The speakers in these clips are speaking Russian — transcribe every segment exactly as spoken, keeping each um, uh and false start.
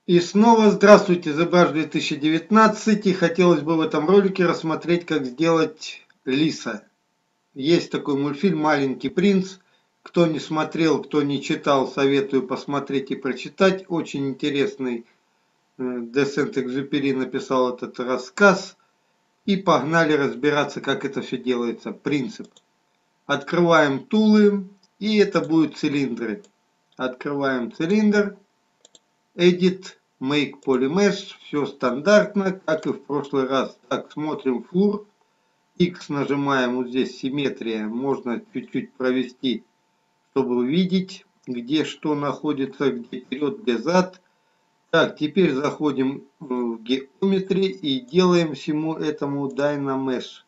И снова здравствуйте, ZBrush две тысячи девятнадцать, и хотелось бы в этом ролике рассмотреть, как сделать лиса. Есть такой мультфильм «Маленький принц». Кто не смотрел, кто не читал, советую посмотреть и прочитать. Очень интересный де Сент-Экзюпери написал этот рассказ. И погнали разбираться, как это все делается. Принцип. Открываем тулы, и это будут цилиндры. Открываем цилиндр. Edit, Make Polymesh, все стандартно, как и в прошлый раз. Так, смотрим флур, X нажимаем, вот здесь симметрия, можно чуть-чуть провести, чтобы увидеть, где что находится, где вперед, где зад. Так, теперь заходим в Geometry и делаем всему этому Dynamesh.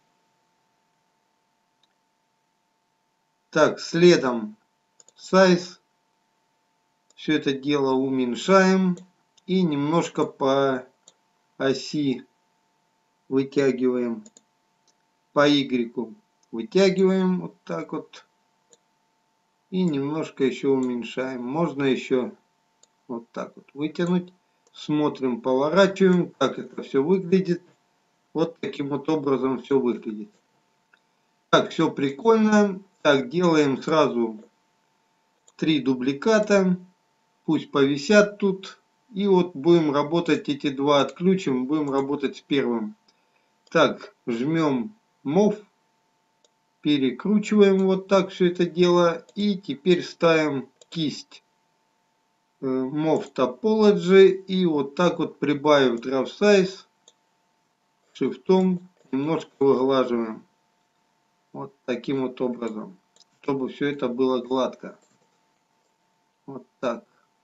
Так, следом Size, все это дело уменьшаем. И немножко по оси вытягиваем, по Y вытягиваем вот так вот. И немножко еще уменьшаем. Можно еще вот так вот вытянуть. Смотрим, поворачиваем, как это все выглядит. Вот таким вот образом все выглядит. Так, все прикольно. Так, делаем сразу три дубликата. Пусть повисят тут. И вот будем работать, эти два отключим, будем работать с первым. Так, жмем Move, перекручиваем вот так все это дело. И теперь ставим кисть Move Topology. И вот так вот, прибавив Draw Size, шифтом немножко выглаживаем. Вот таким вот образом. Чтобы все это было гладко. Вот так.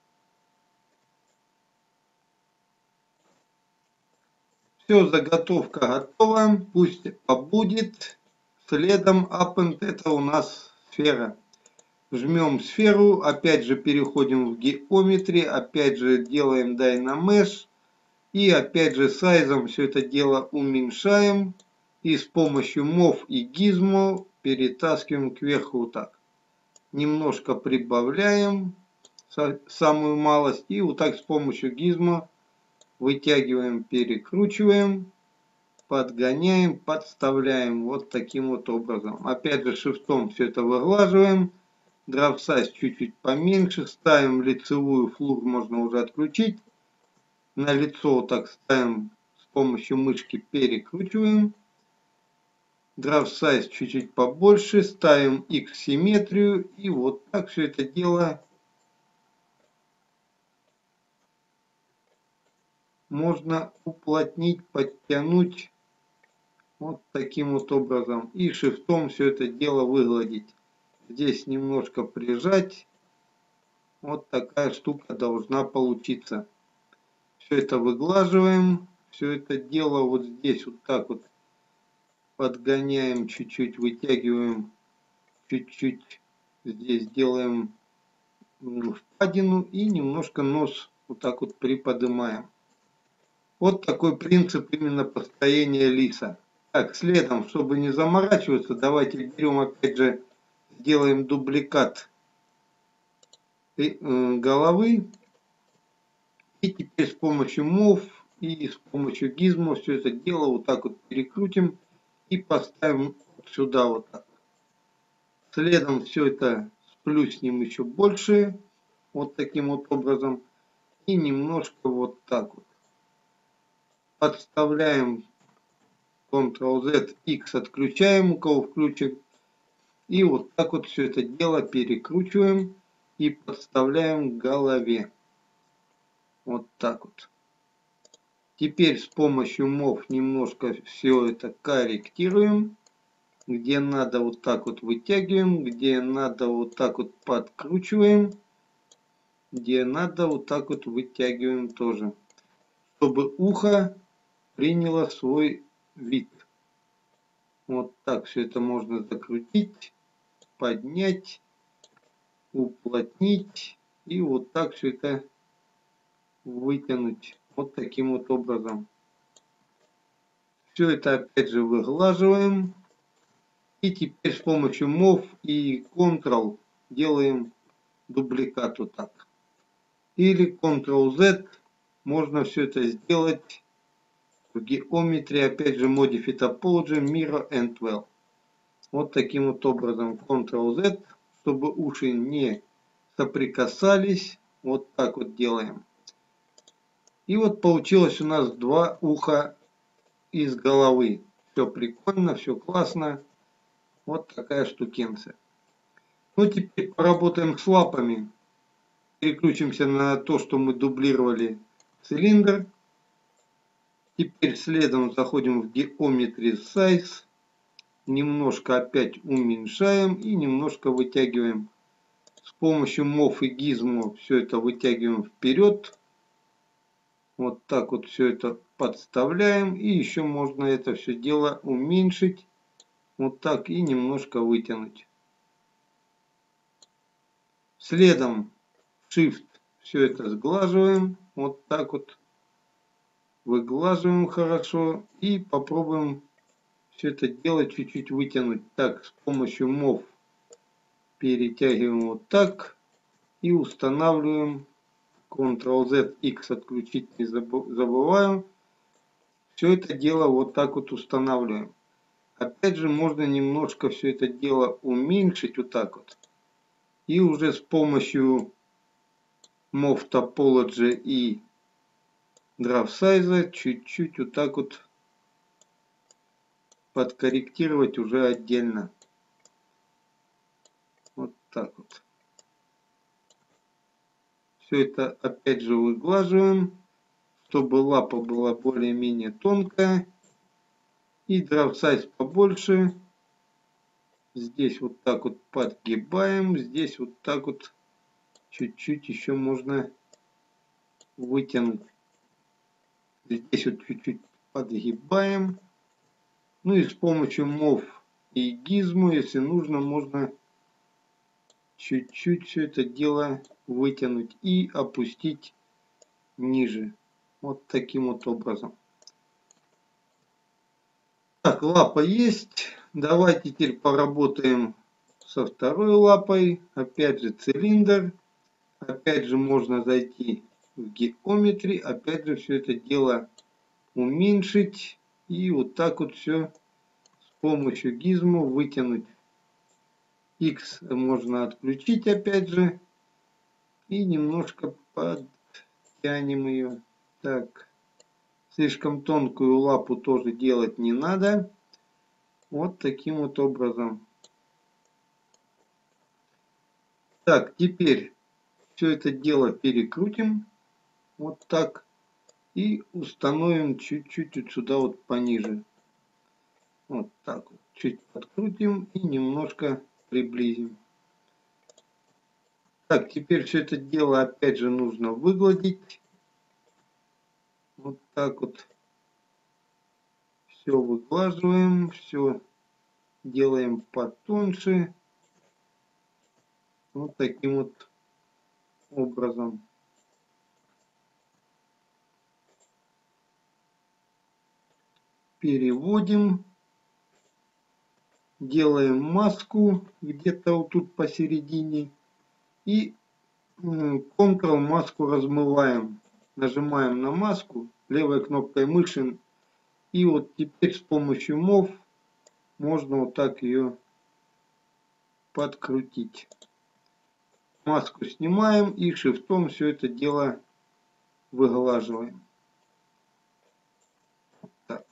Все, заготовка готова. Пусть побудет. Следом Append, это у нас сфера. Жмем сферу. Опять же переходим в Geometry. Опять же делаем Dynamesh. И опять же сайзом все это дело уменьшаем. И с помощью Move и Gizmo перетаскиваем кверху вот так. Немножко прибавляем. Самую малость. И вот так с помощью Gizmo вытягиваем, перекручиваем, подгоняем, подставляем вот таким вот образом. Опять же шифтом все это выглаживаем. Draw Size чуть-чуть поменьше. Ставим лицевую, флур можно уже отключить. На лицо вот так ставим, с помощью мышки перекручиваем. Draw Size чуть-чуть побольше. Ставим X симметрию. И вот так все это дело можно уплотнить, подтянуть вот таким вот образом. И шифтом все это дело выгладить. Здесь немножко прижать. Вот такая штука должна получиться. Все это выглаживаем. Все это дело вот здесь вот так вот подгоняем, чуть-чуть вытягиваем. Чуть-чуть здесь делаем впадину. И немножко нос вот так вот приподнимаем. Вот такой принцип именно построения лиса. Так, следом, чтобы не заморачиваться, давайте берем опять же, сделаем дубликат головы. И теперь с помощью Move и с помощью Gizmo все это дело вот так вот перекрутим и поставим сюда вот так. Следом все это сплюснем еще больше, вот таким вот образом. И немножко вот так вот. Подставляем контрол-зет, X отключаем, у кого включен. И вот так вот все это дело перекручиваем и подставляем к голове. Вот так вот. Теперь с помощью Move немножко все это корректируем. Где надо вот так вот вытягиваем, где надо вот так вот подкручиваем. Где надо вот так вот вытягиваем тоже. Чтобы ухо приняло свой вид. Вот так все это можно закрутить, поднять, уплотнить и вот так все это вытянуть вот таким вот образом. Все это опять же выглаживаем. И теперь с помощью Move и Ctrl делаем дубликат вот так. Или контрол-зет можно все это сделать в геометрии, опять же, Modify Topology, Mirror and Well. Вот таким вот образом. контрол зет, чтобы уши не соприкасались. Вот так вот делаем. И вот получилось у нас два уха из головы. Все прикольно, все классно. Вот такая штукенция. Ну, теперь поработаем с лапами. Переключимся на то, что мы дублировали цилиндр. Теперь следом заходим в Geometry Size. Немножко опять уменьшаем и немножко вытягиваем. С помощью мов и гизмо все это вытягиваем вперед. Вот так вот все это подставляем. И еще можно это все дело уменьшить. Вот так и немножко вытянуть. Следом Shift все это сглаживаем. Вот так вот. Выглаживаем хорошо. И попробуем все это дело чуть-чуть вытянуть. Так, с помощью мов перетягиваем вот так. И устанавливаем. контрол зет, икс отключить не забываем. Все это дело вот так вот устанавливаем. Опять же, можно немножко все это дело уменьшить вот так вот. И уже с помощью Move Topology и Draw Size чуть-чуть вот так вот подкорректировать уже отдельно. Вот так вот. Все это опять же выглаживаем, чтобы лапа была более-менее тонкая. И Draw Size побольше. Здесь вот так вот подгибаем. Здесь вот так вот чуть-чуть еще можно вытянуть. Здесь вот чуть-чуть подгибаем. Ну и с помощью мов и гизмо, если нужно, можно чуть-чуть все это дело вытянуть и опустить ниже. Вот таким вот образом. Так, лапа есть. Давайте теперь поработаем со второй лапой. Опять же цилиндр. Опять же можно зайти в Geometry. Опять же все это дело уменьшить. И вот так вот все с помощью гизмо вытянуть. X можно отключить опять же. И немножко подтянем ее. Так. Слишком тонкую лапу тоже делать не надо. Вот таким вот образом. Так, теперь все это дело перекрутим. Вот так. И установим чуть-чуть вот сюда вот пониже. Вот так вот. Чуть подкрутим и немножко приблизим. Так, теперь все это дело опять же нужно выгладить. Вот так вот. Все выглаживаем, все делаем потоньше. Вот таким вот образом. Переводим. Делаем маску где-то вот тут посередине. И Ctrl маску размываем. Нажимаем на маску левой кнопкой мыши. И вот теперь с помощью мов можно вот так ее подкрутить. Маску снимаем и шифтом все это дело выглаживаем. Так.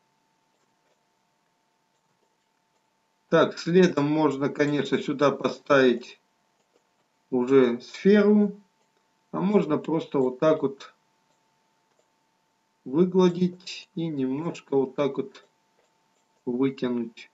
Так, следом можно, конечно, сюда поставить уже сферу. А можно просто вот так вот выгладить и немножко вот так вот вытянуть.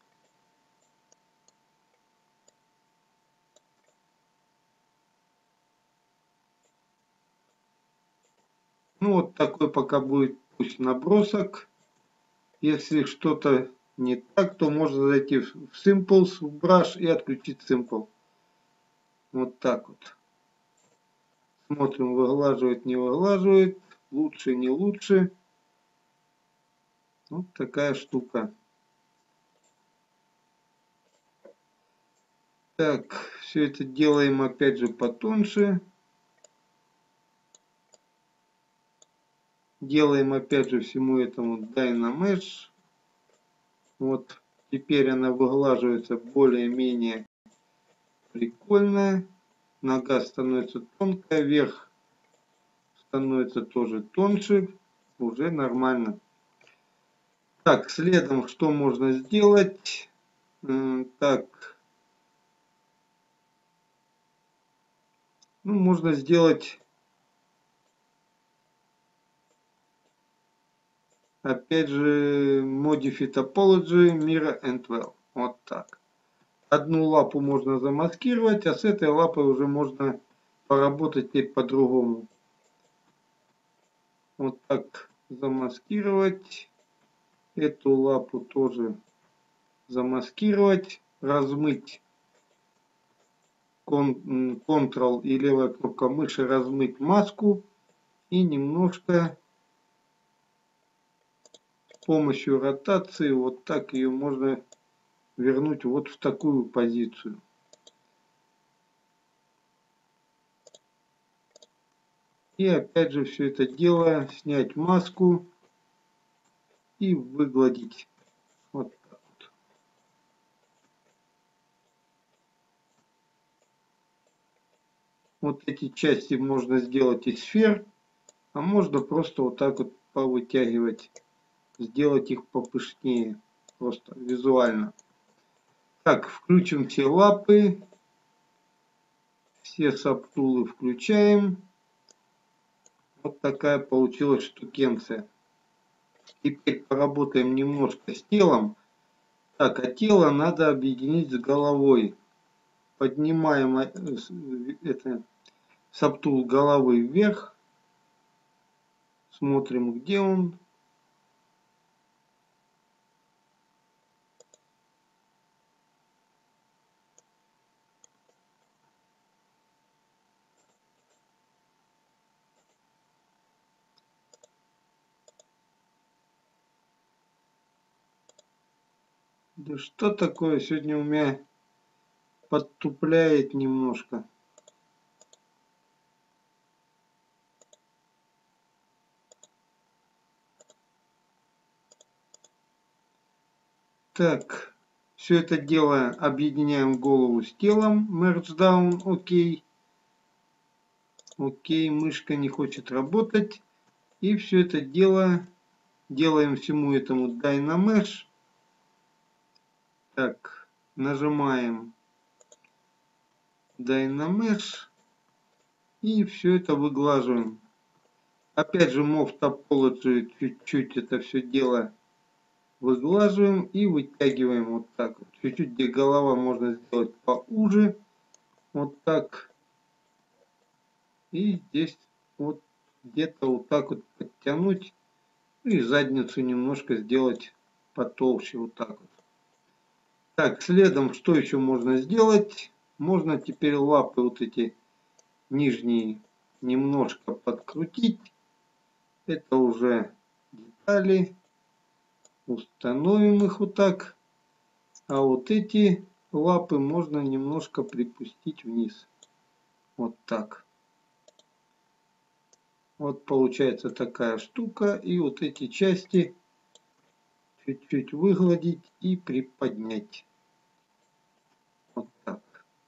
Ну вот такой пока будет пусть набросок. Если что-то не так, то можно зайти в Simples, в Brush и отключить Simple. Вот так вот. Смотрим, выглаживает, не выглаживает. Лучше, не лучше. Вот такая штука. Так, все это делаем опять же потоньше. Делаем опять же всему этому Dynamech. Вот теперь она выглаживается более-менее прикольно. Нога становится тонкая, верх становится тоже тоньше. Уже нормально. Так, следом что можно сделать? Так. Ну, можно сделать опять же Modify Topology Mirror and Well. Вот так. Одну лапу можно замаскировать, а с этой лапой уже можно поработать теперь по-другому. Вот так замаскировать. Эту лапу тоже замаскировать. Размыть. Ctrl и левая кнопка мыши размыть маску. И немножко с помощью ротации вот так ее можно вернуть вот в такую позицию. И опять же все это дело снять маску и выгладить. Вот так вот. Вот эти части можно сделать из сфер, а можно просто вот так вот повытягивать, сделать их попышнее, просто визуально. Так, включим все лапы, все сабтулы включаем. Вот такая получилась штукенция. Теперь поработаем немножко с телом. Так, а тело надо объединить с головой. Поднимаем это, сабтул головы вверх. Смотрим, где он. Да что такое? Сегодня у меня подтупляет немножко. Так, все это дело объединяем голову с телом. Merge down, окей. Окей, мышка не хочет работать. И все это дело делаем всему этому Dynamech. Так, нажимаем Dynamech. И все это выглаживаем. Опять же, Move Topology чуть-чуть это все дело выглаживаем и вытягиваем вот так вот. Чуть-чуть, где голова, можно сделать поуже. Вот так. И здесь вот где-то вот так вот подтянуть. И задницу немножко сделать потолще. Вот так вот. Так, следом что еще можно сделать? Можно теперь лапы вот эти нижние немножко подкрутить. Это уже детали. Установим их вот так. А вот эти лапы можно немножко припустить вниз. Вот так. Вот получается такая штука. И вот эти части чуть-чуть выгладить и приподнять. Вот так.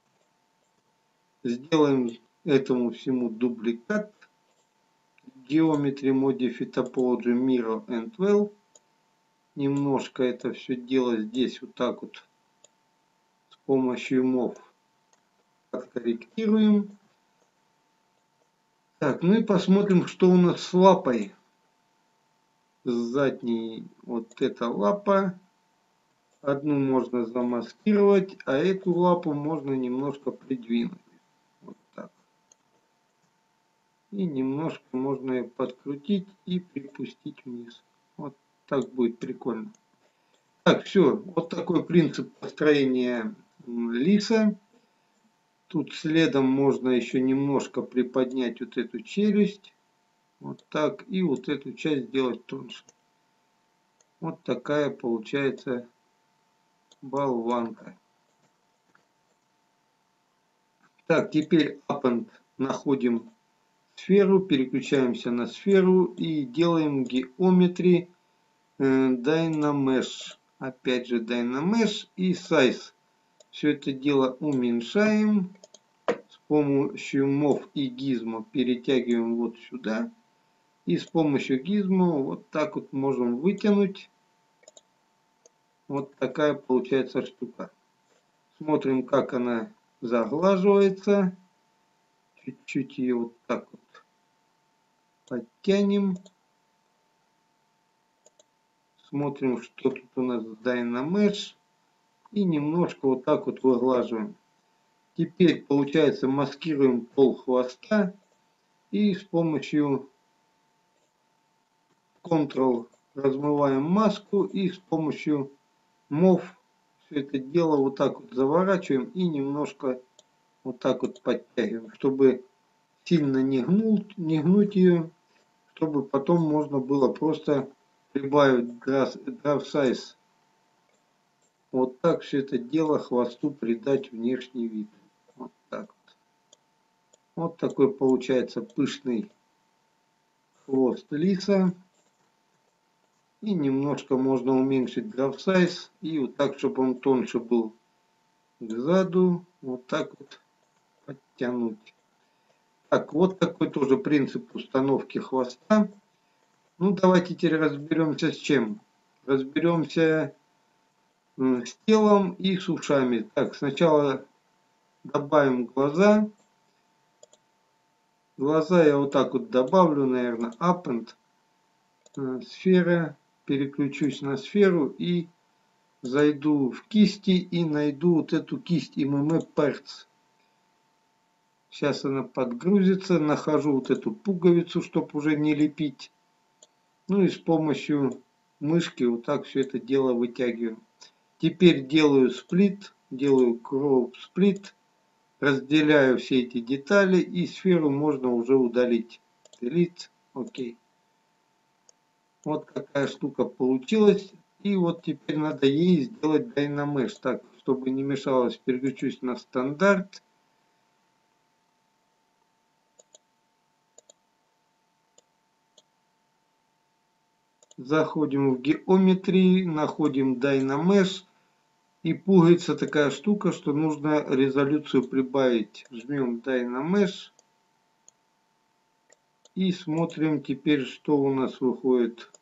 Сделаем этому всему дубликат. Geometry Modify Topology Mirror and Well. Немножко это все дело здесь вот так вот с помощью мов откорректируем. Так, ну и посмотрим, что у нас с лапой. С задней вот эта лапа. Одну можно замаскировать, а эту лапу можно немножко придвинуть. Вот так. И немножко можно ее подкрутить и припустить вниз. Вот так будет прикольно. Так, все. Вот такой принцип построения лиса. Тут следом можно еще немножко приподнять вот эту челюсть. Вот так. И вот эту часть сделать тоньше. Вот такая получается болванка. Так, теперь append находим сферу, переключаемся на сферу и делаем Geometry Dynamesh. Опять же Dynamesh и Size. Все это дело уменьшаем. С помощью Mov и Gizmo перетягиваем вот сюда. И с помощью Gizmo вот так вот можем вытянуть. Вот такая получается штука. Смотрим, как она заглаживается. Чуть-чуть ее вот так вот подтянем. Смотрим, что тут у нас Dynamesh. И немножко вот так вот выглаживаем. Теперь, получается, маскируем пол хвоста. И с помощью Ctrl размываем маску. И с помощью Mov все это дело вот так вот заворачиваем. И немножко вот так вот подтягиваем. Чтобы сильно не гнуть, не гнуть ее. Чтобы потом можно было просто прибавить Draw Size. Вот так все это дело хвосту придать внешний вид. Вот так вот. Вот такой получается пышный хвост лиса. И немножко можно уменьшить Draw Size. И вот так, чтобы он тоньше был сзаду. Вот так вот подтянуть. Так, вот такой тоже принцип установки хвоста. Ну, давайте теперь разберемся с чем. Разберемся с телом и с ушами. Так, сначала добавим глаза. Глаза я вот так вот добавлю, наверное, Append. Сфера. Переключусь на сферу и зайду в кисти и найду вот эту кисть эм эм Parts. Сейчас она подгрузится. Нахожу вот эту пуговицу, чтобы уже не лепить. Ну и с помощью мышки вот так все это дело вытягиваю. Теперь делаю сплит. Делаю Crop Split. Разделяю все эти детали. И сферу можно уже удалить. Delete. Окей. Вот какая штука получилась. И вот теперь надо ей сделать Dynamesh. Так, чтобы не мешалось, переключусь на стандарт. Заходим в Geometry, находим Dynamesh. И пугается такая штука, что нужно резолюцию прибавить. Жмем Dynamesh. И смотрим теперь, что у нас выходит.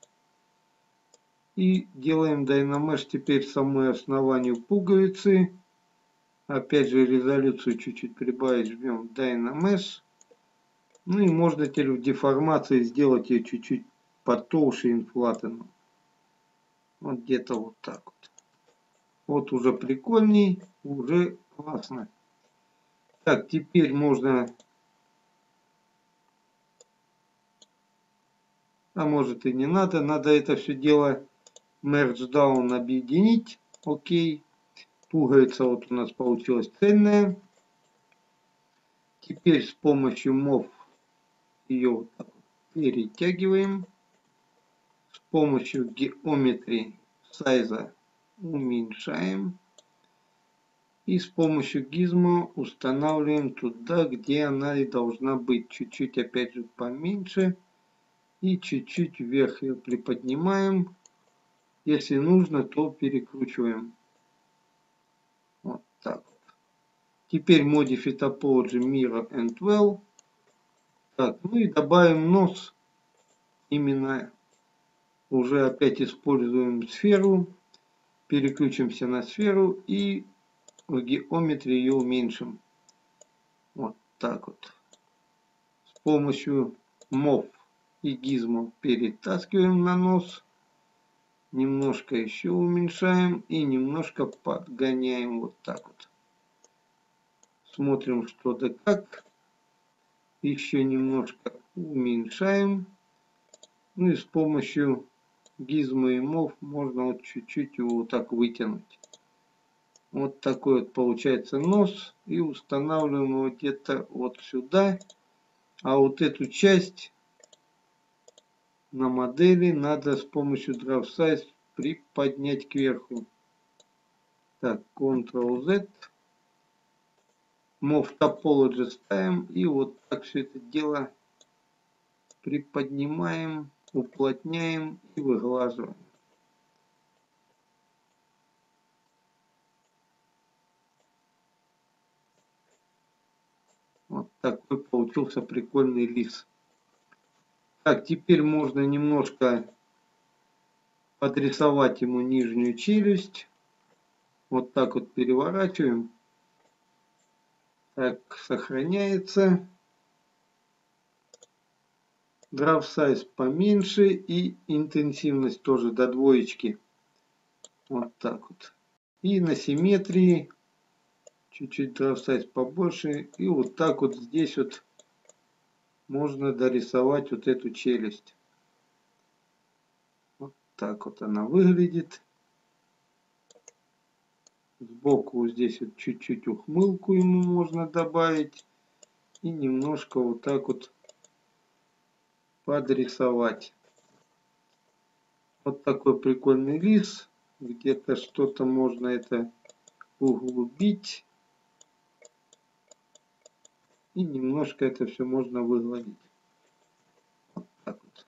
И делаем Dynamesh теперь самое основание пуговицы. Опять же резолюцию чуть-чуть прибавить. Жмем Dynamesh. Ну и можно теперь в деформации сделать ее чуть-чуть потолще инфлатану. Вот где-то вот так вот. Вот уже прикольней, уже классно. Так, теперь можно, а может и не надо, надо это все дело Merge Down объединить. Окей. Пуговица вот у нас получилась цельная. Теперь с помощью Mov ее вот так вот перетягиваем. С помощью Geometry Size уменьшаем. И с помощью Gizmo устанавливаем туда, где она и должна быть. Чуть-чуть опять же поменьше. И чуть-чуть вверх ее приподнимаем. Если нужно, то перекручиваем. Вот так вот. Теперь Modify Topology Mirror and Well. Так, ну и добавим нос. Именно уже опять используем сферу. Переключимся на сферу и в геометрии ее уменьшим. Вот так вот. С помощью Mov и Gizmo перетаскиваем на нос. Немножко еще уменьшаем и немножко подгоняем вот так вот. Смотрим, что да как. Еще немножко уменьшаем. Ну и с помощью Gizmo и Mov можно вот чуть-чуть его вот так вытянуть. Вот такой вот получается нос. И устанавливаем его где-то вот сюда. А вот эту часть на модели надо с помощью Draw Size приподнять кверху. Так, контрол зет. Mov Topology ставим. И вот так все это дело приподнимаем, уплотняем и выглаживаем. Вот такой получился прикольный лис. Так, теперь можно немножко подрисовать ему нижнюю челюсть. Вот так вот переворачиваем. Так, сохраняется. Draw Size поменьше и интенсивность тоже до двоечки. Вот так вот. И на симметрии чуть-чуть Draw Size побольше. И вот так вот здесь вот можно дорисовать вот эту челюсть. Вот так вот она выглядит. Сбоку вот здесь вот чуть-чуть ухмылку ему можно добавить. И немножко вот так вот подрисовать. Вот такой прикольный лис. Где-то что-то можно это углубить. И немножко это все можно выгладить. Вот так вот.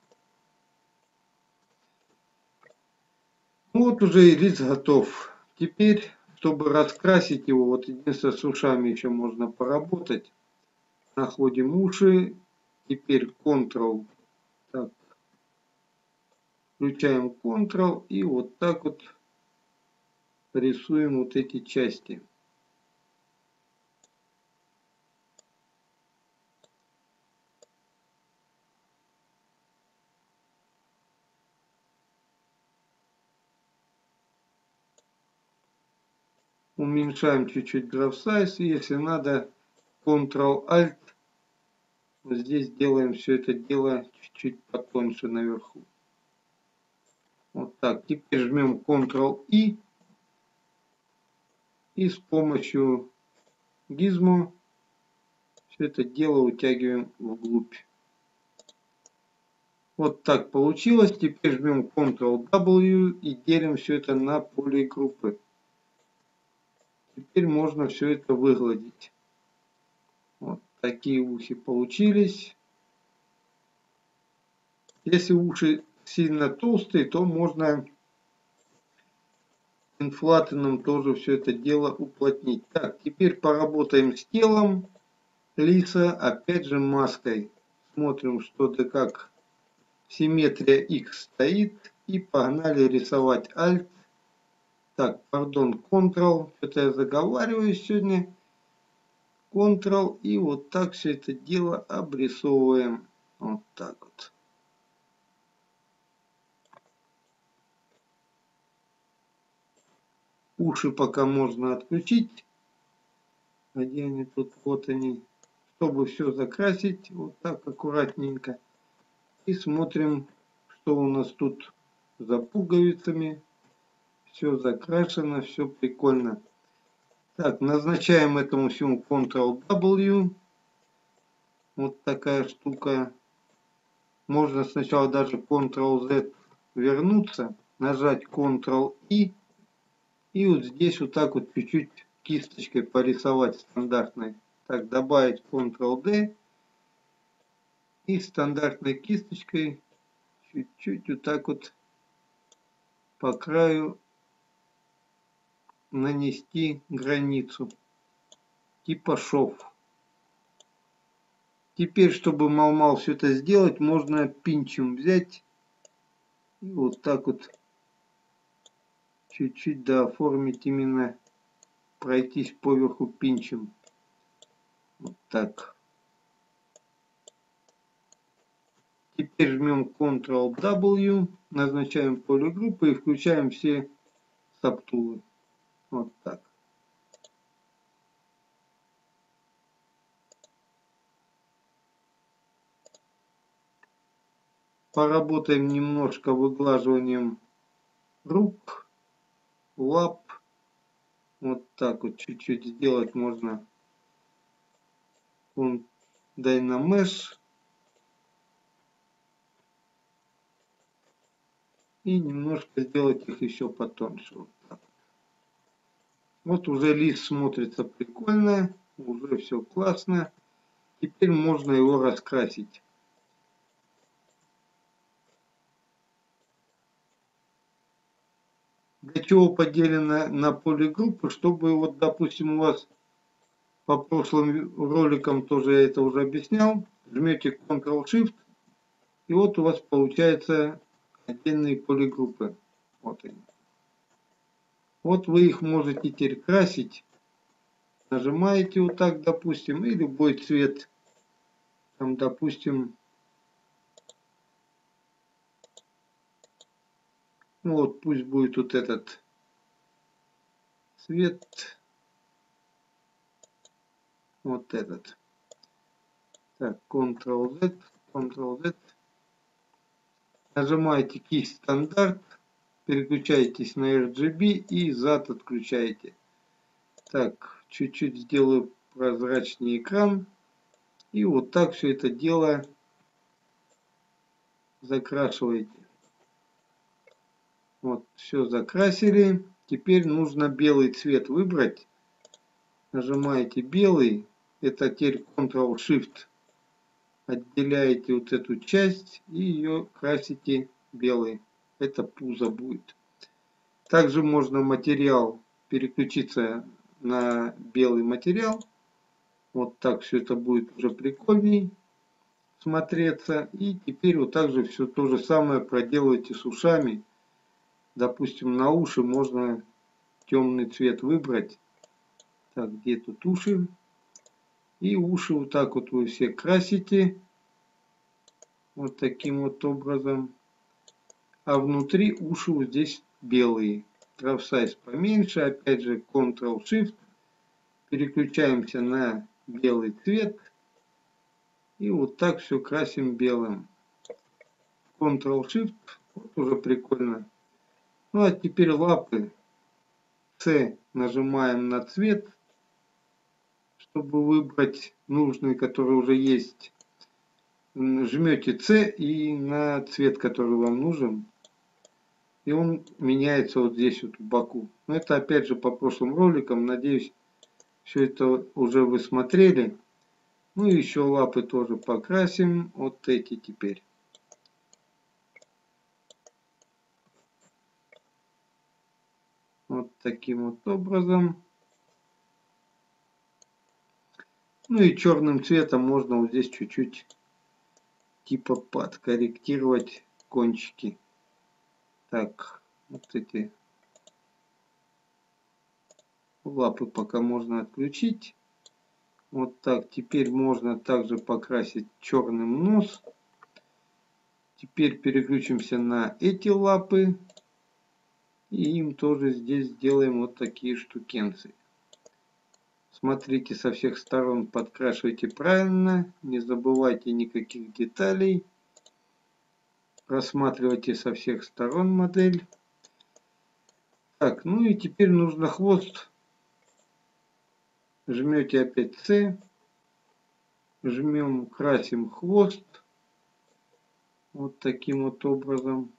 Ну вот уже и лис готов. Теперь, чтобы раскрасить его, вот единственное с ушами еще можно поработать. Находим уши. Теперь Ctrl. Так. Включаем Ctrl и вот так вот рисуем вот эти части. Уменьшаем чуть-чуть Draw Size. И если надо, Ctrl-Alt. Вот здесь делаем все это дело чуть-чуть потоньше наверху. Вот так. Теперь жмем Ctrl-I. И с помощью Gizmo все это дело утягиваем вглубь. Вот так получилось. Теперь жмем Ctrl-W и делим все это на полигруппы. Теперь можно все это выгладить. Вот такие уши получились. Если уши сильно толстые, то можно инфлатоном тоже все это дело уплотнить. Так, теперь поработаем с телом лиса, опять же маской. Смотрим, что да как. Симметрия X стоит. И погнали рисовать Alt. Так, пардон, Ctrl. Это я заговариваюсь сегодня. Ctrl. И вот так все это дело обрисовываем. Вот так вот. Уши пока можно отключить. Где они тут? Вот они. Чтобы все закрасить. Вот так аккуратненько. И смотрим, что у нас тут за пуговицами. Все закрашено, все прикольно. Так, назначаем этому всему Ctrl-W. Вот такая штука. Можно сначала даже Ctrl-Z вернуться. Нажать Ctrl-I. И вот здесь вот так вот чуть-чуть кисточкой порисовать стандартной. Так, добавить Ctrl-D. И стандартной кисточкой чуть-чуть вот так вот по краю нанести границу. Типа шов. Теперь, чтобы мал-мал все это сделать, можно пинчем взять. И вот так вот чуть-чуть дооформить, именно пройтись поверху пинчем. Вот так. Теперь жмем Ctrl-W, назначаем полигруппы и включаем все сабтулы. Вот так. Поработаем немножко выглаживанием рук, лап. Вот так вот чуть-чуть сделать можно. Он Dynamesh. И немножко сделать их еще потоньше. Вот так. Вот уже лист смотрится прикольно. Уже все классно. Теперь можно его раскрасить. Для чего поделено на полигруппы, чтобы вот, допустим, у вас по прошлым роликам тоже я это уже объяснял, жмете контрол-шифт, и вот у вас получается отдельные полигруппы. Вот они. Вот вы их можете теперь красить. Нажимаете вот так, допустим, и любой цвет, там, допустим, ну вот пусть будет вот этот цвет, вот этот. Так, контрол-Z, контрол-Z. Нажимаете кисть стандарт, переключаетесь на эр джи би и зад отключаете. Так, чуть-чуть сделаю прозрачнее экран. И вот так все это дело закрашиваете. Вот, все закрасили. Теперь нужно белый цвет выбрать. Нажимаете белый. Это теперь контрол-шифт. Отделяете вот эту часть и ее красите белый. Это пузо будет. Также можно материал переключиться на белый материал. Вот так все это будет уже прикольней смотреться. И теперь вот так же все то же самое проделайте с ушами. Допустим, на уши можно темный цвет выбрать. Так, где тут уши? И уши вот так вот вы все красите. Вот таким вот образом. А внутри уши вот здесь белые. Rough size поменьше. Опять же контрол-шифт. Переключаемся на белый цвет. И вот так все красим белым. контрол-шифт. Вот уже прикольно. Ну а теперь лапы. C нажимаем на цвет, чтобы выбрать нужный, который уже есть. Жмете C и на цвет, который вам нужен. И он меняется вот здесь вот в боку. Но это опять же по прошлым роликам. Надеюсь, все это уже вы смотрели. Ну и еще лапы тоже покрасим. Вот эти теперь. Вот таким вот образом. Ну и черным цветом можно вот здесь чуть-чуть типа подкорректировать кончики. Так, вот эти лапы пока можно отключить. Вот так. Теперь можно также покрасить черным нос. Теперь переключимся на эти лапы. И им тоже здесь сделаем вот такие штукенцы. Смотрите со всех сторон, подкрашивайте правильно. Не забывайте никаких деталей. Просматривайте со всех сторон модель. Так, ну и теперь нужно хвост. Жмете опять C. Жмем, красим хвост. Вот таким вот образом.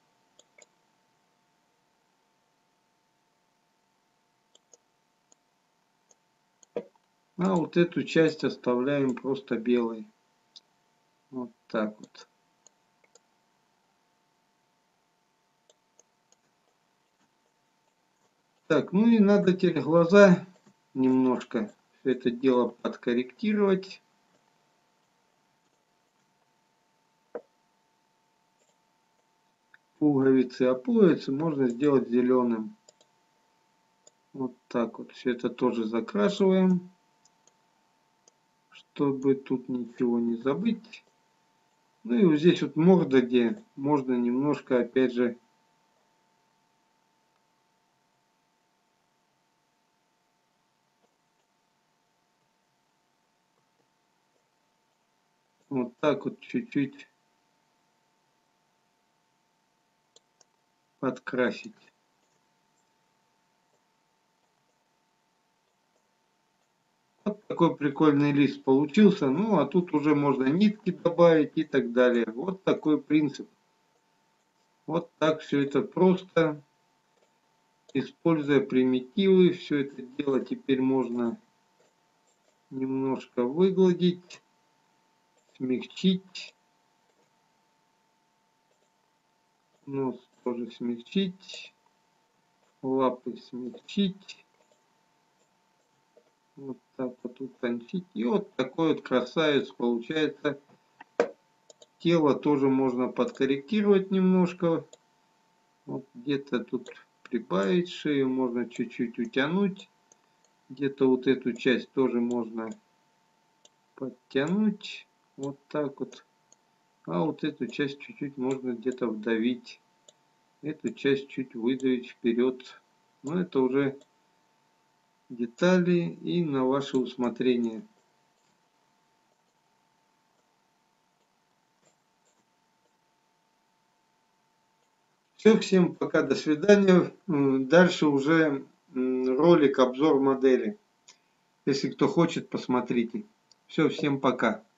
А вот эту часть оставляем просто белой. Вот так вот. Так, ну и надо теперь глаза немножко все это дело подкорректировать. Пуговицы, а пуговицы можно сделать зеленым. Вот так вот. Все это тоже закрашиваем, чтобы тут ничего не забыть. Ну и вот здесь вот морда, где можно немножко опять же вот так вот чуть-чуть подкрасить. Вот такой прикольный лист получился. Ну а тут уже можно нитки добавить и так далее. Вот такой принцип. Вот так все это просто. Используя примитивы, все это дело теперь можно немножко выгладить, смягчить. Нос тоже смягчить. лапы смягчить. Вот так вот утончить. И вот такой вот красавец получается. Тело тоже можно подкорректировать немножко. Вот где-то тут прибавить шею, можно чуть-чуть утянуть. Где-то вот эту часть тоже можно подтянуть. Вот так вот. А вот эту часть чуть-чуть можно где-то вдавить. Эту часть чуть выдавить вперед. Но это уже детали и на ваше усмотрение. Все, всем пока, до свидания. Дальше уже ролик, обзор модели. Если кто хочет, посмотрите. Все, всем пока.